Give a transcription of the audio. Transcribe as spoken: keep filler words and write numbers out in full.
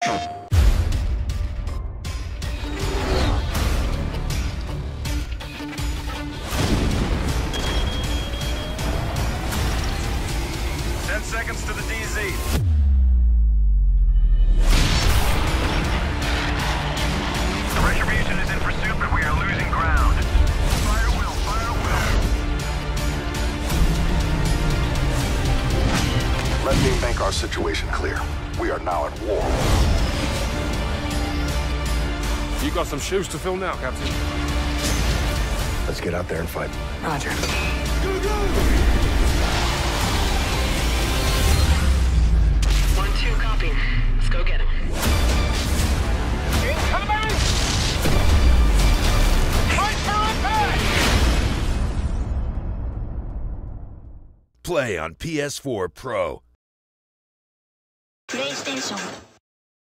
Ten seconds to the D Z. Retribution is in pursuit, but we are losing ground. Fire will, fire will. Let me make our situation clear. We are now at war. You got some shoes to fill now, Captain. Let's get out there and fight. Roger. Go, go! One, two, copy. Let's go get him. Incoming! Fight for impact! Play on P S four Pro. PlayStation